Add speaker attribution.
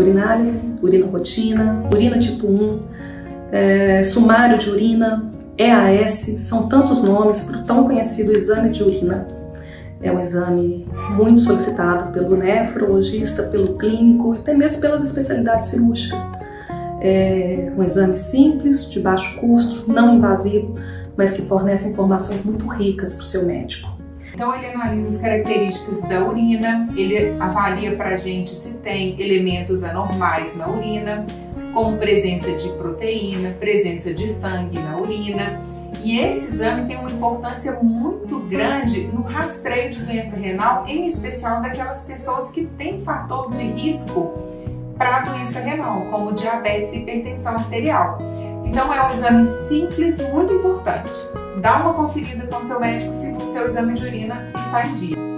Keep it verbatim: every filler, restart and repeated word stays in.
Speaker 1: urinálise, urina rotina, urina tipo um, é, sumário de urina, E A S, são tantos nomes para o tão conhecido exame de urina. É um exame muito solicitado pelo nefrologista, pelo clínico e até mesmo pelas especialidades cirúrgicas. É um exame simples, de baixo custo, não invasivo, mas que fornece informações muito ricas para o seu médico.
Speaker 2: Então ele analisa as características da urina, ele avalia para a gente se tem elementos anormais na urina, como presença de proteína, presença de sangue na urina. E esse exame tem uma importância muito grande no rastreio de doença renal, em especial daquelas pessoas que têm fator de risco para a doença renal, como diabetes e hipertensão arterial. Então é um exame simples e muito importante. Dá uma conferida com o seu médico se o seu exame de urina está em dia.